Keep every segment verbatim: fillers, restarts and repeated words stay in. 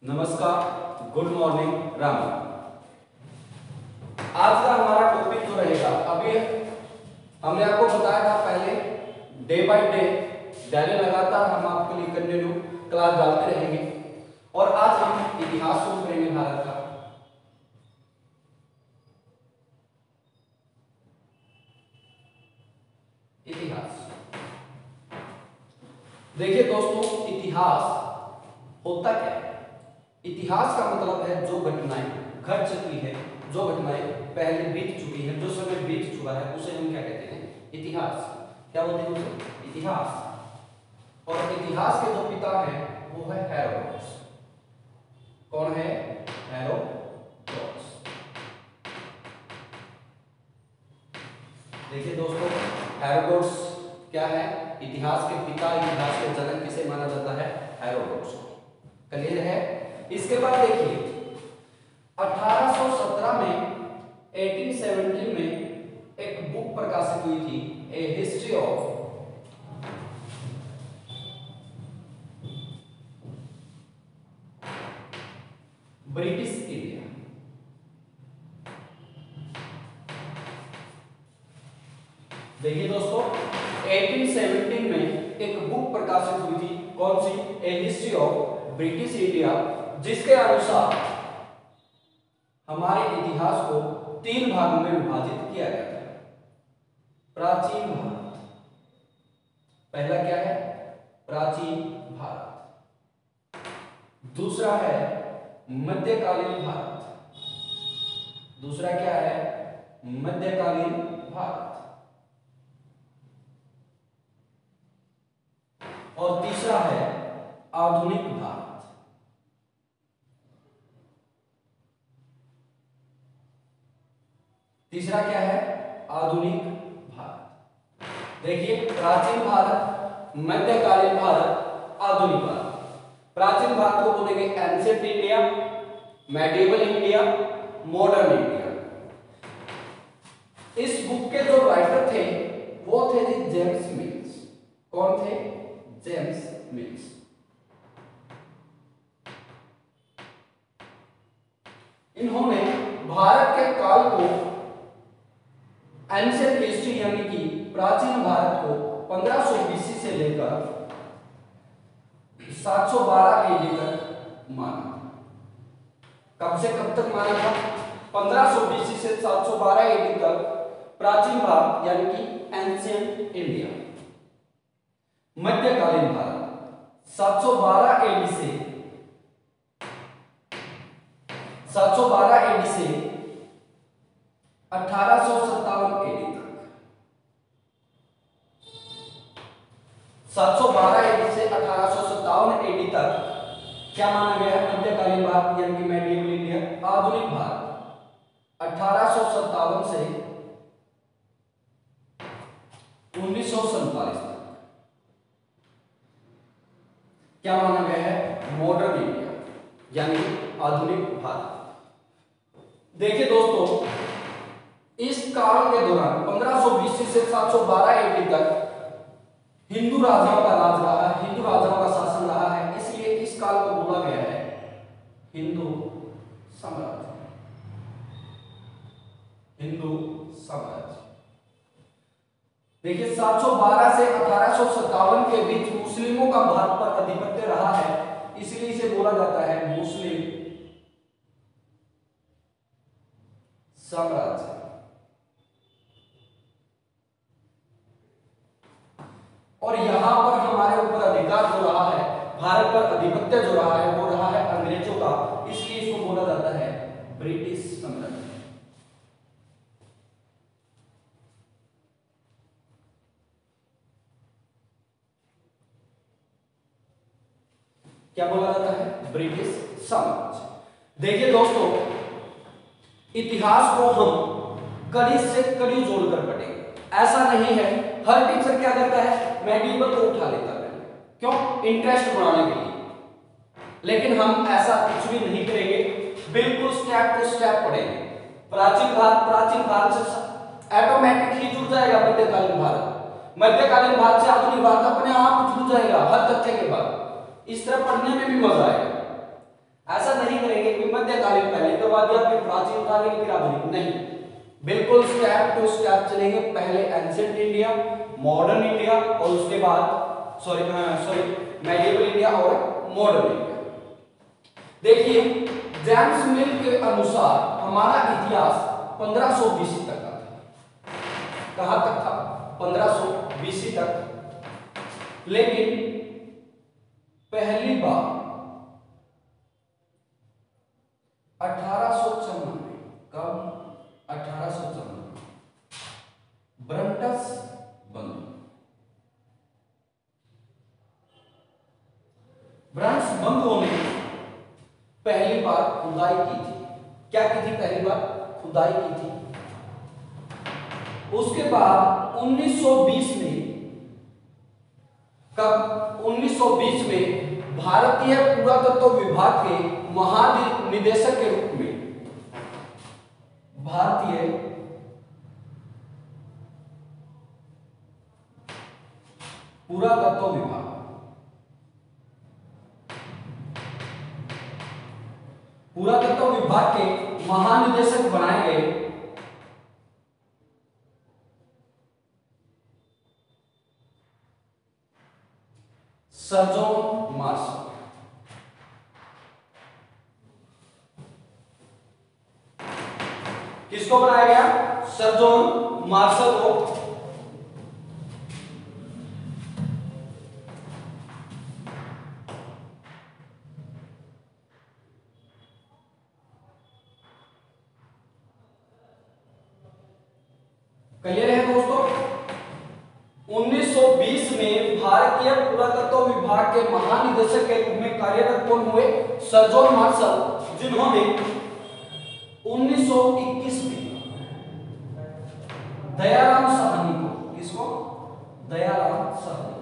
नमस्कार, good morning, Ram. आज का हमारा टॉपिक जो रहेगा, अभी हमने आपको बताया था पहले, डे बाय डे डेली लगातार हम आपके लिए कंटिन्यू क्लास डालते रहेंगे। और आज हम इतिहास शुरू करेंगे भारत का। इतिहास देखिए दोस्तों, इतिहास होता क्या है? इतिहास का मतलब है जो घटनाएं घट चुकी है, जो घटनाएं पहले बीत चुकी है, जो समय बीत चुका है, उसे हम क्या कहते हैं? इतिहास। क्या बोलते हैं उसे? इतिहास। और इतिहास के जो पिता हैं वो है हेरोडोटस। कौन है? हेरोडोटस। देखिए दोस्तों, हेरोडोटस क्या है? इतिहास के पिता, इतिहास के जनक किसे माना जाता है? हेरोडोटस। क्लियर है? इसके बाद देखिए, अठारह सौ सत्रह में अठारह सौ सत्रह में एक बुक प्रकाशित हुई थी, a history of British India. देखिए दोस्तों, अठारह सौ सत्रह में एक बुक प्रकाशित हुई थी, कौन सी? A history of British India, जिसके अनुसार हमारे इतिहास को तीन भागों में विभाजित किया गया था। प्राचीन भारत, पहला क्या है? प्राचीन भारत। दूसरा है मध्यकालीन भारत। दूसरा क्या है? मध्यकालीन भारत। और तीसरा है आधुनिक भारत। तीसरा क्या है? आधुनिक भारत। देखिए, प्राचीन भारत, मध्यकालीन भारत, आधुनिक भारत। प्राचीन भारत को बोलेंगे ancient India, medieval India, modern India. इस बुक के जो राइटर थे वो थे जी जेम्स मिल्स। कौन थे? James Mills. इन्होंने भारत के काल को, एंशिएंट हिस्ट्री यानी कि प्राचीन भारत को पंद्रह सौ बीसी से लेकर सात सौ बारह एडी तक माना। कब से कब तक माना था? पंद्रह सौ बीसी से सात सौ बारह एडी तक प्राचीन भारत यानी कि एंशिएंट इंडिया। मध्यकालीन भारत सात सौ बारह एडी से सात सौ बारह एडी से अठारह सौ सत्तावन एडी तक। सात सौ बारह एडी से अठारह सौ सत्तावन एडी तक क्या माना गया है? मध्यकालीन भारत यानी कि मेडिवल इंडिया। आधुनिक भारत अठारह सौ सत्तावन से उन्नीस सौ सैंतालीस तक क्या माना गया है? मॉडर्न इंडिया यानी आधुनिक भारत। देखिए दोस्तों, इस काल के दौरान पंद्रह सौ बीस से सात सौ बारह एडी तक हिंदू राजाओं का राज रहा है, हिंदू राजाओं का शासन रहा है, इसलिए इस काल को बोला गया है हिंदू साम्राज्य। हिंदू साम्राज्य। देखिए, सात सौ बारह से अठारह सौ सत्तावन के बीच मुस्लिमों का भारत पर आधिपत्य रहा है, इसलिए इसे बोला जाता है मुस्लिम साम्राज्य। और यहां पर हमारे ऊपर अधिकार जो रहा है, भारत पर आधिपत्य जो रहा है, वो रहा है अंग्रेजों का, इसलिए इसको बोला जाता है ब्रिटिश साम्राज्य। क्या बोला जाता है? ब्रिटिश साम्राज्य। देखिए दोस्तों, इतिहास को हम कड़ी से कड़ी जोड़कर पढ़ेंगे। ऐसा नहीं है, हर टीचर क्या करता है? मेडिवल को उठा लेता है, क्यों? इंटरेस्ट बढ़ाने के लिए। लेकिन हम ऐसा कुछ भी नहीं करेंगे, बिल्कुल स्टेप टू स्टेप पढ़ेंगे। प्राचीन भारत, प्राचीन भारत से ऑटोमेटिक ही जुड़ जाएगा मध्यकालीन भारत, मध्यकालीन भारत से आधुनिक भारत अपने आप जुड़ जाएगा हर तथ्य के बाद। इस तरह पढ़ने में भी मजा आएगा। ऐसा नहीं करेंगे कि मध्यकालीन पहले करवा दिया फिर प्राचीन कालीन फिर आधुनिक, नहीं, बिल्कुल स्टेप टू स्टेप चलेंगे। पहले एंशिएंट इंडिया, मॉडर्न इंडिया और उसके बाद सॉरी सॉरी मेडिएवल इंडिया और मॉडर्न इंडिया। देखिए जेम्स मिल के अनुसार हमारा इतिहास पंद्रह सौ बीसी तक का था। कहां तक था? पंद्रह सौ बीसी तक। लेकिन पहली बार अठारह सौ चौवन में, कब? अठारह सौ चौवन ब्रंटस बंधु, ब्रंटस बंधुओं ने पहली बार खुदाई की थी। क्या की थी? पहली बार खुदाई की थी। उसके बाद उन्नीस सौ बीस में, कब? उन्नीस सौ बीस में भारतीय पुरातत्व विभाग के महानिदेशक के रूप में भारतीय पुरातत्व विभाग पुरातत्व विभाग के महानिदेशक बनाए गए सर जॉन मार्शल। किसको बनाया गया? सर जॉन मार्शल को। क्लियर है दोस्तों? उन्नीस सौ बीस में भारतीय पुरातत्व विभाग के महानिदेशक के रूप में कार्यरत कौन हुए? सर जॉन मार्शल, जिन्होंने उन्नीस सौ इक्कीस में दयाराम साहनी को, किसको? दयाराम साहनी,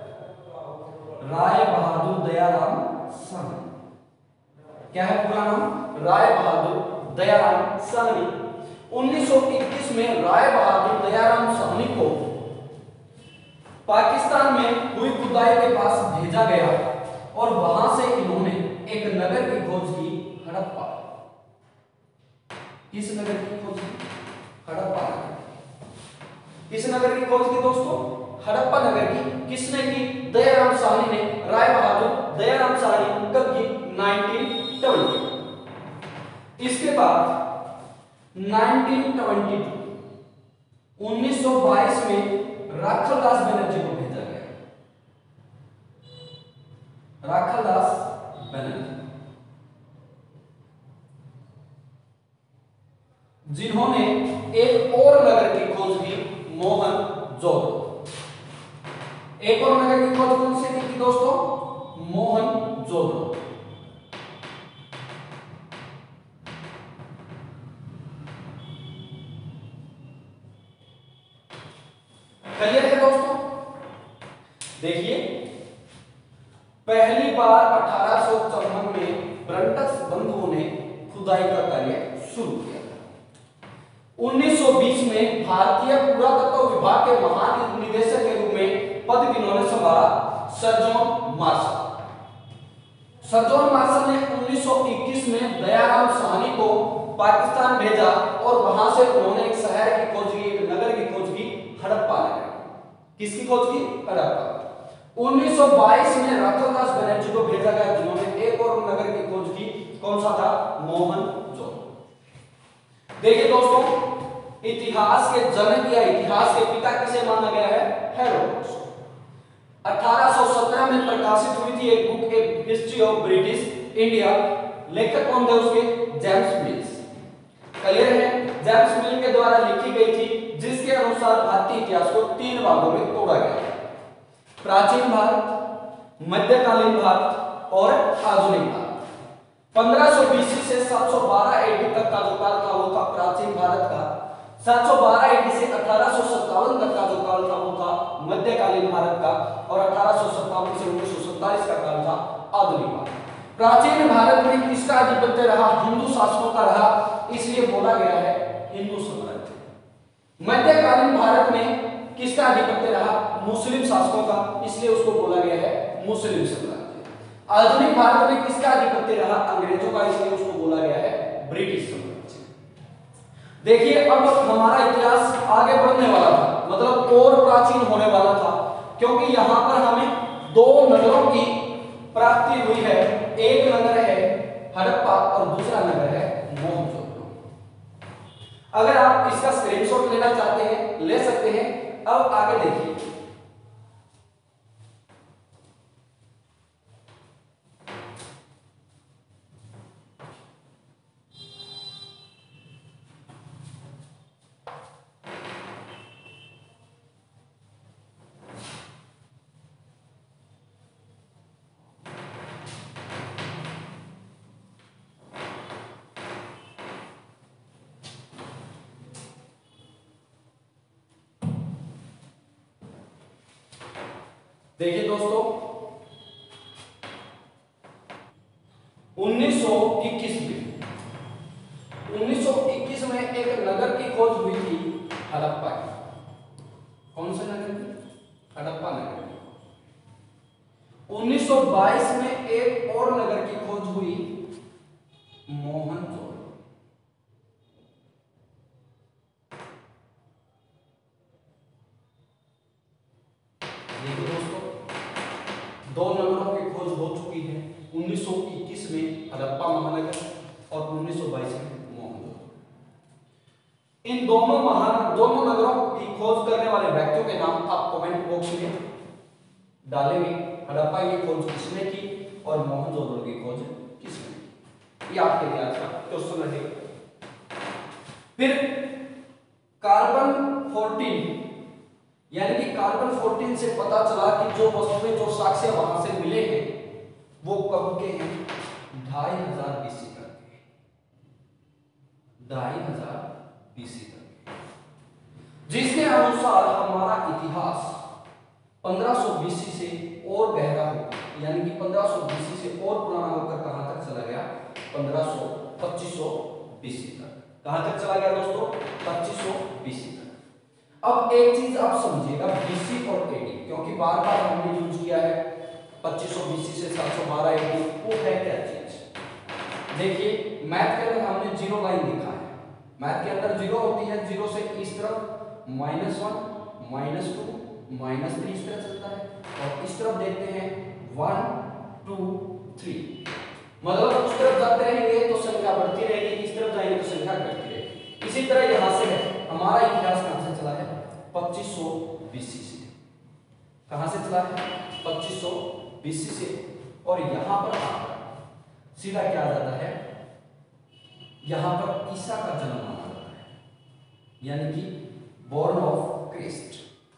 राय बहादुर दयाराम साहनी। क्या है पूरा नाम? राय बहादुर दयाराम साहनी। उन्नीस सौ इक्कीस में राय बहादुर दयाराम साहनी को पाकिस्तान में हुई खुदाई के पास भेजा गया और वहां से इन्होंने एक नगर की खोज की, हड़प्पा। किस नगर की खोज की? हड़प्पा। किस नगर की खोज की दोस्तों? हड़प्पा नगर की। किसने की? दयाराम साहनी ने। राय बहादुर दयाराम साहनी कब की? Nineteen twenty. इसके बाद नाइनटीन ट्वेंटी टू उन्नीस सौ बाईस में राखालदास बनर्जी को भेजा गया। राखालदास बनर्जी, जिन्होंने एक और नगर की खोज की, मोहनजोदड़ो। एक और नगर की खोज कौन सी की दोस्तों? मोहनजोदड़ो। क्लियर है दोस्तों? देखिए पहली बार अठारह सौ चौवन में ब्रंटस बंधुओं ने खुदाई का कार्य शुरू किया। उन्नीस सौ बीस में भारतीय पुरातत्व विभाग के महानिदेशक के रूप में पद किन्होंने संभाला? Sir John Marshall. Sir John Marshall ने उन्नीस सौ इक्कीस में दयाराम साहनी को पाकिस्तान भेजा और वहां से उन्होंने एक शहर की खोज की, एक नगर की खोज की, हड़प्पा नगर। किसकी खोज की? हड़प्पा। उन्नीस सौ बाईस में राखालदास बनर्जी को भेजा गया, जिन्होंने एक और नगर की खोज की। कौन सा था? मोहनजोदड़ो। देखिए दोस्तों, इतिहास के जनक या इतिहास के पिता किसे माना गया है? हेरोडोटस। अठारह सौ सत्रह में प्रकाशित हुई थी एक book, a history of British India. लेखक कौन थे उसके? James Mill. क्लियर है? जेम्स मिल के द्वारा लिखी गई थी, जिसके अनुसार भारतीय इतिहास को तीन भागों में तोड़ा गया: प्राचीन भारत, मध्यकालीन भारत और आधुनिक भारत। पंद्रह सौ बीसी से सात सौ बारह एडी तक का जो काल था वो था प्राचीन भारत का। सात सौ बारह एडी से अठारह सौ सत्तावन तक का जो काल था वो था मध्यकालीन भारत का, और अठारह सौ सत्तावन से उन्नीस सौ सत्ताईस का काल था आधुनिक भारत। प्राचीन भारत में किसका आधिपत्य रहा? हिंदू शासकों का रहा, इसलिए बोला गया है हिंदू साम्राज्य। मध्यकालीन भारत में किसका आधिपत्य रहा? मुस्लिम शासकों का, इसलिए उसको बोला गया है मुस्लिम साम्राज्य। आधुनिक भारत में किसका आधिपत्य रहा? अंग्रेजों का, इसलिए उसको बोला गया है ब्रिटिश साम्राज्य। देखिए अब हमारा इतिहास आगे बढ़ने वाला था, मतलब और प्राचीन होने वाला था, क्योंकि यहां पर हमें दो नगरों की प्राप्ति हुई है। एक नगर है हड़प्पा और दूसरा नगर है मोहनजोदड़ो। अगर आप इसका स्क्रीनशॉट लेना चाहते हैं ले सकते हैं। अब आगे देखिए, देखिए दोस्तों, उन्नीस सौ इक्कीस में उन्नीस सौ इक्कीस में एक नगर की खोज हुई थी हड़प्पा की। कौन से नगर की? हड़प्पा नगर की। उन्नीस सौ बाईस में एक और नगर की खोज हुई, मोहनजोदड़ो। देखिए दोस्तों, दो नगरों की खोज हो चुकी है, उन्नीस सौ इक्कीस में हड़प्पा महानगर और उन्नीस सौ बाईस में मोहनजोदड़ो। इन दोनों महान दोनों नगरों की खोज करने वाले व्यक्तियों के नाम आप कमेंट बॉक्स में डालेंगे। हड़प्पा की खोज किसने की और मोहनजोदड़ो की खोज किसने की, ये आपके लिए आज का क्वेश्चन रहेगा। फिर कार्बन चौदह, यानी कि कार्बन चौदह से पता चला कि जो वस्तुएं जो साक्ष्य वहां से मिले हैं वो कब के हैं? ढाई हजार बीसी तक के, ढाई हजार बीसी तक के, जिसके अनुसार हमारा इतिहास पंद्रह सौ बीसी से और गहरा हो, यानी कि पंद्रह सौ बीसी से और पुराना होकर कहां तक चला गया? पंद्रह सौ पच्चीस सौ बीसी तक। कहां तक चला गया दोस्तों? पच्चीस सौ बीसी तक। अब एक चीज आप समझिएगा, बीसी और एडी, क्योंकि बार बार हमने यूज किया है पच्चीस सौ बीसी से सात सौ बारह एडी, वो है क्या चीज? देखिए मैथ के अंदर हमने जीरो लाइन लिखा है। मैथ के अंदर जीरो होती है, जीरो से इस तरफ minus one minus two minus three इस तरह चलता है, और इस तरफ देखते हैं वन टू थ्री, मतलब उस तरफ जाते रहेंगे तो संख्या बढ़ती रहेगी, इस तरफ जाएंगे तो संख्या घटती रहेगी। इसी तरह यहां से है हमारा इतिहास कहां से चला है? पच्चीस सौ बीसी से। कहां से चला है? पच्चीस सौ बीसी से। और यहां पर आकर सीधा क्या आ जाता है? यहां पर ईसा का जन्म माना जाता है, यानी कि बॉर्न ऑफ क्रिस्ट।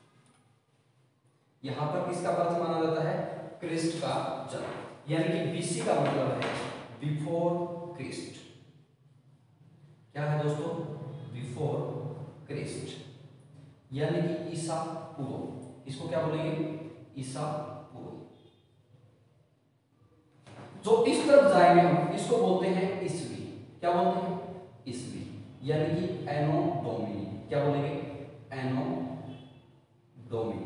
यहां पर किसका बर्थ माना जाता है? क्रिस्ट का जन्म, यानी कि बीसी का मतलब है बिफोर क्रिस्ट। क्या है दोस्तों? बिफोर क्रिस्ट, यानी कि ईसा पूर्व। इसको क्या बोलेंगे? ईसा पूर्व। जो इस तरफ जाएंगे हम, इसको बोलते हैं ईसवी। क्या बोलते हैं? ईसवी, यानी कि एनो डोमिनी। क्या बोलेंगे? Anno domini.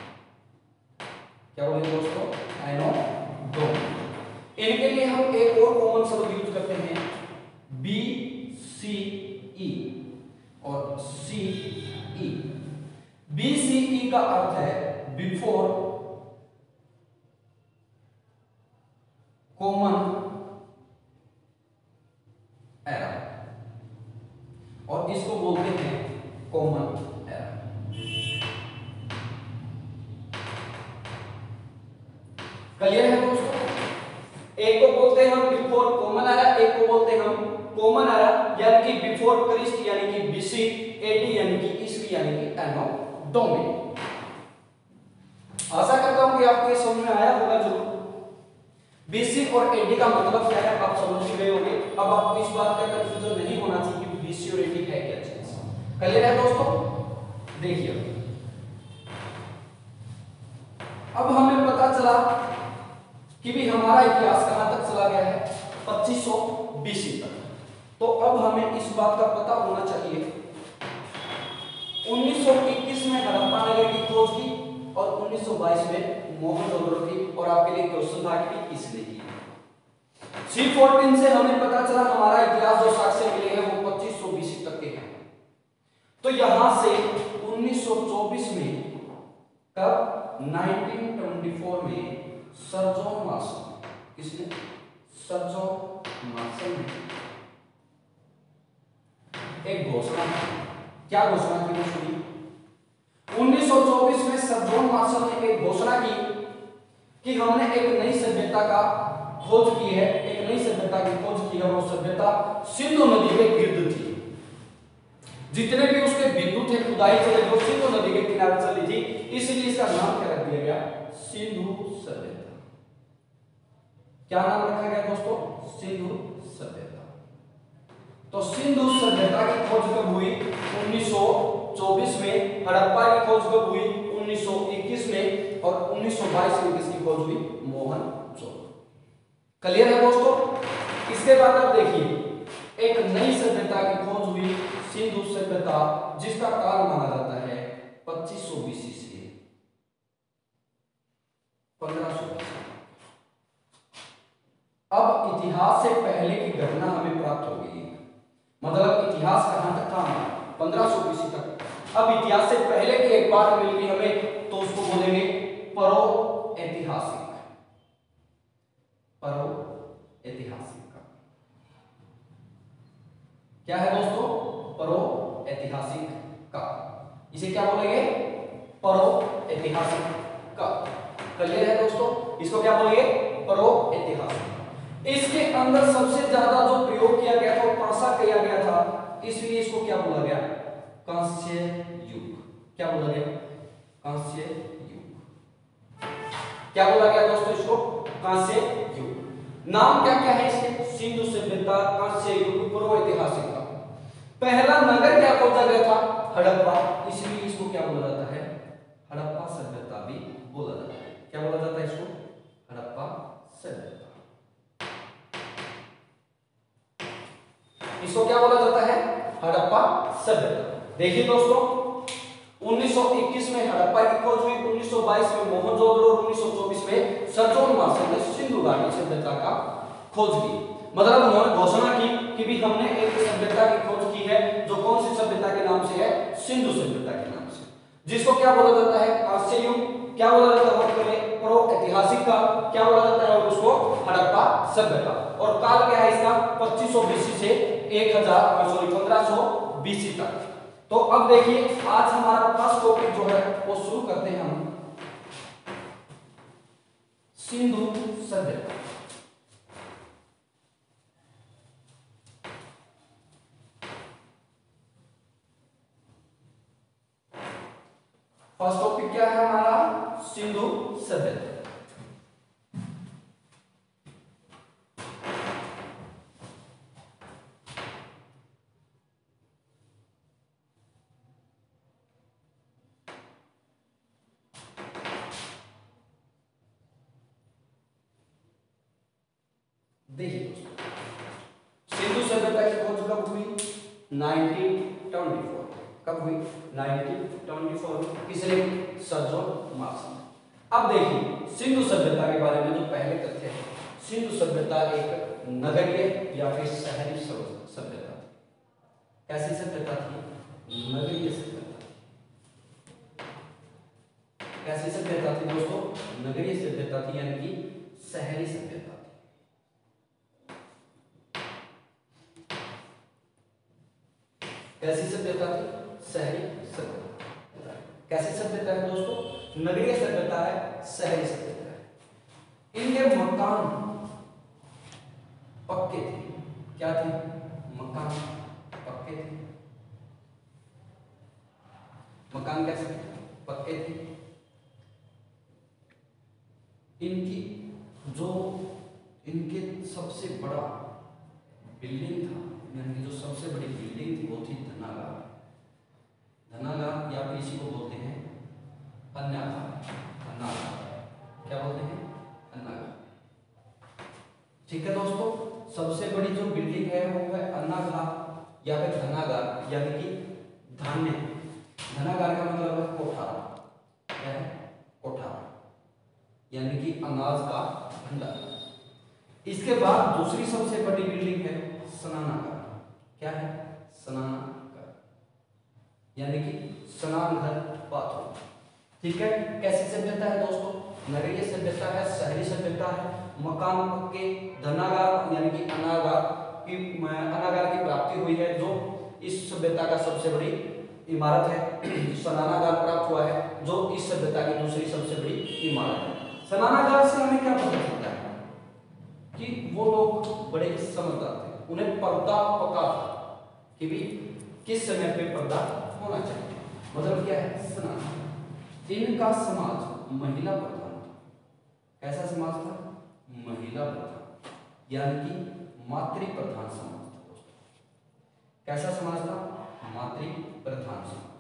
क्या बोलेंगे दोस्तों? Anno domini. इनके लिए हम एक और कॉमन शब्द यूज करते हैं, बी सी ई और सी ई। बी सी ई का अर्थ है बिफोर कॉमन एरा, और इसको बोलते हैं कॉमन एरा। क्लियर है दोस्तों? एक को बोलते हैं हम बिफोर कॉमन एरा, एक को बोलते हैं हम कॉमन एरा, यानी कि बिफोर क्रिस्ट यानी कि बीसी, एडी यानी कि ईसवी यानी कि एनो डोमिनी। आशा करता हूं कि आपको ये समझ में आया होगा जरूर। बीसी और एडी का मतलब क्या है आप समझ गए होंगे। अब आपको इस बात का कंफ्यूजन नहीं होना चाहिए कि बीसी और एडी है क्या चीज। क्लियर है दोस्तों? देखिए अब हमें पता चला कि भी हमारा इतिहास कहां तक चला गया है? पच्चीस सौ बीसी तक। तो अब हमें इस बात का पता होना चाहिए उन्नीस सौ इक्कीस में हड़प्पा नगर की खोज की और उन्नीस सौ बाईस में मोहनजोदड़ो की। और आपके लिए क्वेश्चन था कि किसने की। सी चौदह से हमें पता चला हमारा इतिहास जो साक्ष्य मिले हैं वो पच्चीस सौ बीसी तक के हैं। तो यहां से उन्नीस सौ चौबीस में कब उन्नीस सौ चौबीस में सर जॉन मार्शल, किसने, सर जॉन मार्शल ने एक घोषणा की। क्या घोषणा की वो सुनिए। उन्नीस सौ चौबीस में सर जॉन मार्शल ने एक घोषणा की कि हमने एक नई सभ्यता का खोज की है, एक नई सभ्यता की खोज की है। वो सभ्यता सिंधु नदी के गिर्द थी। जितने भी उसके बिंदु थे खुदाई चले जो सिंधु नदी के किनारे चली थी, इसलिए इसका नाम क्या रख दिया गया, सिंधु सभ्यता। क्या नाम रखा गया दोस्तों, सिंधु सभ्यता। तो सिंधु सभ्यता की खोज कब हुई, उन्नीस सौ चौबीस में। हड़प्पा की खोज कब हुई, उन्नीस सौ इक्कीस में। और उन्नीस सौ बाईस में किसकी खोज हुई, मोहनजोदड़ो। क्लियर है दोस्तों। इसके बाद अब देखिए एक नई सभ्यता की खोज हुई, सिंधु सभ्यता, जिसका काल माना जाता है पच्चीस सौ बीसी से पंद्रह सौ बीसी। अब इतिहास से पहले की घटना हमें प्राप्त हो गई, मतलब इतिहास कहां तक था, पंद्रह सौ बीसी तक। अब इतिहास से पहले की एक बात मिल गई हमें, तो उसको बोलेंगे परो ऐतिहासिक। परो ऐतिहासिक का क्या है दोस्तों, परो ऐतिहासिक का। इसे क्या बोलेंगे, परो ऐतिहासिक का। क्लियर है दोस्तों। इसको क्या बोलेंगे, परो ऐतिहासिक। इसके अंदर सबसे ज्यादा जो प्रयोग किया गया था वो पासा किया गया था, इसलिए इसको क्या बोला गया, कांस्य युग। क्या बोला गया, कांस्य युग। क्या बोला गया दोस्तों, इसको कांस्य युग। नाम क्या क्या है इसके, सिंधु सभ्यता, कांस्य युग, पूर्व ऐतिहासिक का। पहला नगर क्या खोजा गया था, हड़प्पा, इसलिए इसको क्या बोला जाता है, हड़प्पा सभ्यता भी बोला जाता है। क्या बोला जाता है इसको, हड़प्पा सभ्यता। इसको क्या बोला जाता है, हड़प्पा सभ्यता। देखिए दोस्तों उन्नीस सौ इक्कीस में हड़प्पा की खोज हुई, उन्नीस सौ बाईस में मोहनजोदड़ो, उन्नीस सौ चौबीस में सर जॉन मार्शल ने सिंधु घाटी सभ्यता का खोज की। मतलब उन्होंने घोषणा की कि भी हमने एक सभ्यता की खोज की है, जो कौन सी सभ्यता के नाम से है, सिंधु सभ्यता के नाम से, जिसको क्या बोला जाता है, कांस्य युग। क्या बोला जाता है, परो ऐतिहासिक का। क्या बोला जाता है, और उसको हड़प्पा सभ्यता। और काल क्या है इसका, पच्चीस सौ बीसी से एक हजार सॉरी पंद्रह सौ बीसी तक। तो अब देखिए आज हमारा फर्स्ट टॉपिक जो है वो शुरू करते हैं हम, सिंधु सभ्यता। फर्स्ट टॉपिक क्या है हमारा, सिंधु सभ्यता। देखिए दोस्तों सिंधु सभ्यता की खोज कब हुई, उन्नीस सौ चौबीस। कब हुई, उन्नीस सौ चौबीस। किसने, सर जॉन मार्शल। अब देखिए सिंधु सभ्यता के बारे में जो पहले तथ्य है, सिंधु सभ्यता एक नगरीय या फिर शहरी सभ्यता। कैसी सभ्यता थी, नगरीय सभ्यता। कैसी सभ्यता थी दोस्तों, नगरीय सभ्यता थी, यानी कि शहरी सभ्यता। कैसी सभ्यता थी, शहरी सभ्यता। कैसी सभ्यता है दोस्तों, नगरीय सभ्यता है, शहरी सभ्यता है। इनके मकान पक्के थे। क्या थे, मकान पक्के थे। मकान कैसे पक्के थे। इनकी जो इनके सबसे बड़ा बिल्डिंग था, यानी कि जो सबसे बड़ी बिल्डिंग थी वो थी धनागार। धनागार या फिर इसी को बोलते हैं अन्नागार। अन्नागार क्या बोलते हैं, अन्नागार। ठीक है दोस्तों, सबसे बड़ी जो बिल्डिंग है वो है अन्नागार या फिर धनागार, यानी कि धान्य। धनागार का मतलब है कोठार। क्या है, कोठार। यानी कि अनाज का भंडार। इसके बाद दूसरी सबसे बड़ी बिल्डिंग है स्नानागार। क्या है? स्नानागार, यानी कि स्नान घर, बाथरूम। ठीक है। कैसी सभ्यता है दोस्तों? नगरीय सभ्यता है, शहरी सभ्यता है, मकान पक्के, धनागार यानी कि अनागार की अनागार की प्राप्ति हुई है, जो इस सभ्यता का सबसे बड़ी इमारत है। स्नानागार प्राप्त हुआ है, जो इस सभ्यता की दूसरी सबसे बड़ी इमारत है। स्नानागार से हमें क्या पता चलता है कि वो लोग बड़े समझदार थे, उन्हें पर्दा पता था कि भी किस समय पे पर्दा होना चाहिए। मतलब क्या है? स्नान। इनका समाज महिला प्रधान था। कैसा समाज था? महिला प्रधान, यानी कि मातृ प्रधान समाज था दोस्तों। कैसा समाज था? मातृ प्रधान समाज।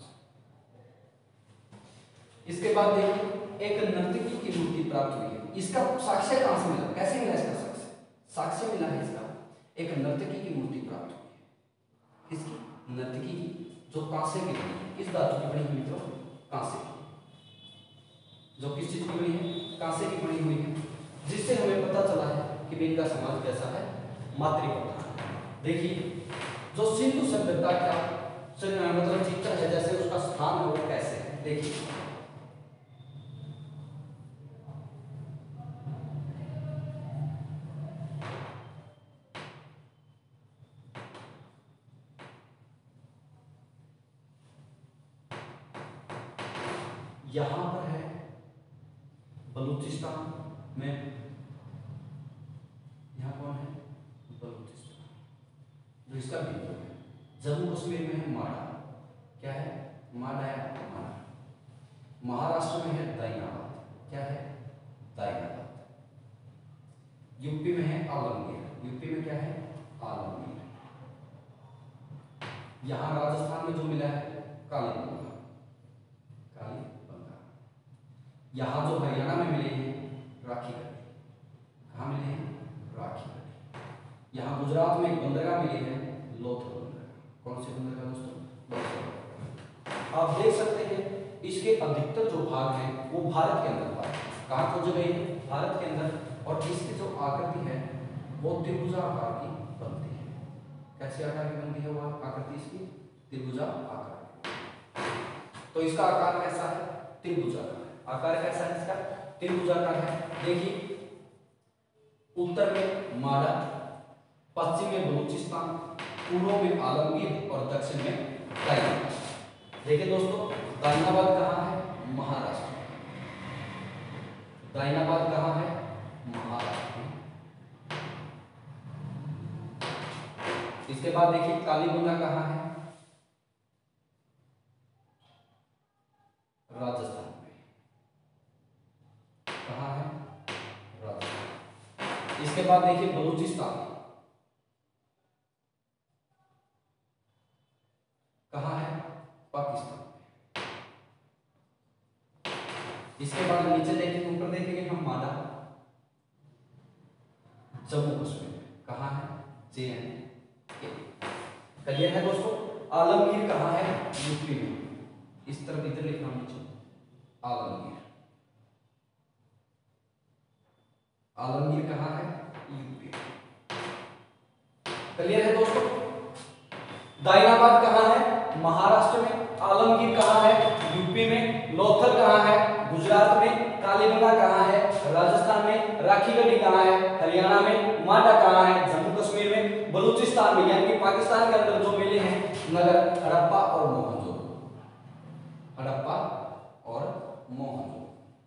इसके बाद देखिए एक नर्तकी की मूर्ति प्राप्त हुई है। इसका साक्ष्य कहां से मिला? कैसे मिला इसका साक्ष्य? साक्ष्य मिला है इसका, एक नर्तकी की मूर्ति प्राप्त हुई है। किसकी? नर्तकी की, जो कांसे की बनी है। किस धातु की बनी हुई मित्रों? कांसे की। जो किस चीज की बनी है? कांसे की बनी हुई है, जिससे हमें पता चला है कि इनका समाज कैसा है? मातृ प्रधान। देखिए जो सिंधु सभ्यता का मतलब चित्र है, जैसे उसका स्थान है वो कैसे है, देखिए यहां पर है बलूचिस्तान में। यहां कौन है? बलूचिस्तान, जो इसका बिंदु है। जम्मू कश्मीर में है माडा। क्या है? माडा या माडा। महाराष्ट्र में है दाइनाबाद। क्या है? दाइनाबाद। यूपी में है आलमगीर। यूपी में क्या है? आलमगीर। यहां राजस्थान में जो मिला है कालीबंगा। कालीबंगा। यहां जो हरियाणा में मिले हैं राखी गढ़ी। कहां मिले हैं? राखी गढ़ी। यहां गुजरात में एक बंदरगाह मिली है लोथल बंदरगाह। कौन सी बंदरगाह दोस्तों? लोथल। आप देख सकते हैं इसके अधिकतर जो भाग हैं वो भारत के अंदर पाए। कहां खोजे गए हैं? भारत के अंदर। और इसकी जो आकृति है वो त्रिभुजा आकार की बनती है। कैसे आकार की बनती है वो आकृति इसकी? त्रिभुजा आकार। तो इसका आकार कैसा है? त्रिभुजाकार। आकार कैसा है इसका? त्रिभुजाकार है। देखिए उत्तर में माडा, पश्चिम में बलूचिस्तान, पूर्व में आलमगीर और दक्षिण में दाइनाबाद। देखिए दोस्तों दाइनाबाद कहां है? महाराष्ट्र। दाइनाबाद कहां है? महाराष्ट्र में। इसके बाद देखिए कालीबंगा कहां है? राजस्थान में। कहां है? राजस्थान। इसके बाद देखिए बलूचिस्तान कहां है? पाकिस्तान में। इसके बाद नीचे देखेंगे, ऊपर देखेंगे हम माडा, जम्मू कश्मीर में। कहां है? जे एंड के। क्लियर है दोस्तों? आलमगीर कहां है? यूपी में। इस तरफ इधर लिखना नीचे आलमगीर। आलमगीर कहां है? यूपी। क्लियर है दोस्तों? दाइनाबाद कहां है? महाराष्ट्र में। आलमगीर कहां है? यूपी में। लोथल कहां है? गुजरात में। कालीबंगा कहां है? राजस्थान में। राखी गढ़ी कहां है? हरियाणा में। माडा कहां है? जम्मू कश्मीर में। बलूचिस्तान में, यानी कि पाकिस्तान के अंदर जो मिले हैं नगर हड़प्पा और मोहनजोदड़ो। हड़प्पा और मोहनजोदड़ो।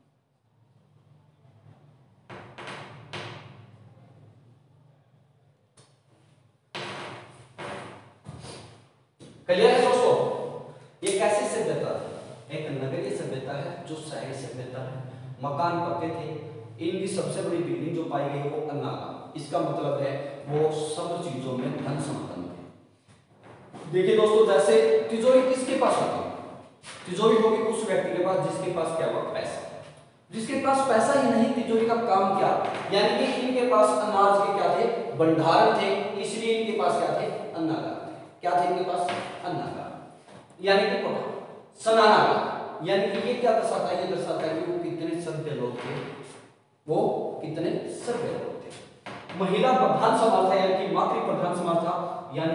क्लियर है दोस्तों? ये कैसी सभ्यता है? एक नगरीय सभ्यता है जो शहरी सभ्यता है। मकान पक्के थे। इनकी सबसे बड़ी बिल्डिंग जो पाई गई वो अन्नागार। इसका मतलब है वो सब चीजों में धन संपन्न थे। देखिए दोस्तों जैसे तिजोरी किसके पास होती है? तिजोरी होगी उस व्यक्ति के पास जिसके पास क्या हुआ? पैसा। जिसके पास पैसा ही नहीं, तिजोरी का काम क्या? यानी कि इनके पास अनाज के क्या थे? भंडारण थे। इसलिए इनके पास क्या थे? अन्नागार थे। क्या थे इनके पास? अन्नागार, यानी कि कोठा। स्नानागार, यानी कि ये क्या दर्शाता है? ये दर्शाता है कि वो कितने सभ्य लोग थे, वो कितने सर्वे होते हैं। महिला प्रधान समाज था यानी कि मातृ प्रधान समाज था, यानी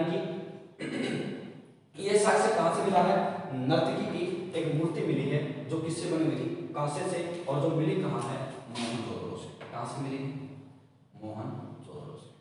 कि ये साक्ष्य कहां से मिला है? नर्तकी की एक मूर्ति मिली है जो किससे बनी हुई थी? कांसे से, और जो मिली कहां है? मोहनजोदड़ो से। कहां से मिली? मोहनजोदड़ो से।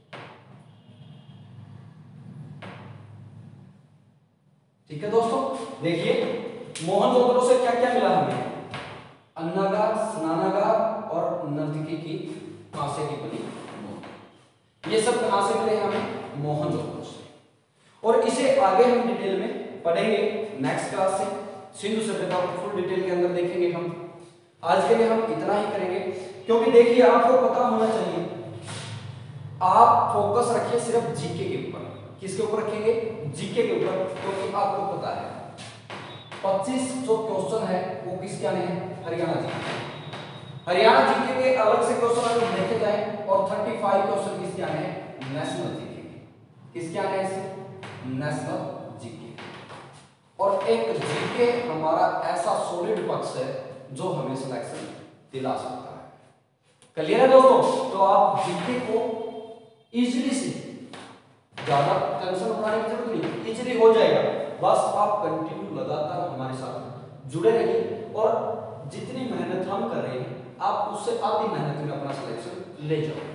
ठीक है दोस्तों, देखिए मोहनजोदड़ो से क्या क्या मिला हमें? अन्नागार, स्नानागार और नर्तकी की कांसे की बनी मूर्ति, ये सब कहां से मिले हमें? मोहनजोदड़ो से। और इसे आगे हम डिटेल में पढ़ेंगे नेक्स्ट क्लास से, सिंधु सभ्यता को फुल डिटेल के अंदर देखेंगे हम। आज के लिए हम इतना ही करेंगे, क्योंकि देखिए आपको पता होना चाहिए, आप फोकस रखिए सिर्फ जीके के ऊपर। किसके ऊपर रखेंगे? जीके के ऊपर, क्योंकि आपको पता है पच्चीस जो क्वेश्चन है वो किसके आने हैं? हरियाणा जीके। हरियाणा जीके के अलग से क्वेश्चन अगर देखे जाए, और पैंतीस क्वेश्चन किसके आने हैं? नेशनल जीके के। किसके आने हैं? National GK. और एक जीके हमारा ऐसा सॉलिड पक्ष है जो हमें सिलेक्शन दिला सकता है। क्लियर है दोस्तों? तो आप जीके को इजीली से, ज्यादा टेंशन उठाने की जरूरत नहीं, इजीली हो जाएगा। बस आप कंटिन्यू लगातार हमारे साथ जुड़े रहिए, और जितनी मेहनत हम कर रहे हैं आप उससे आधी मेहनत में अपना सिलेक्शन ले जाओ।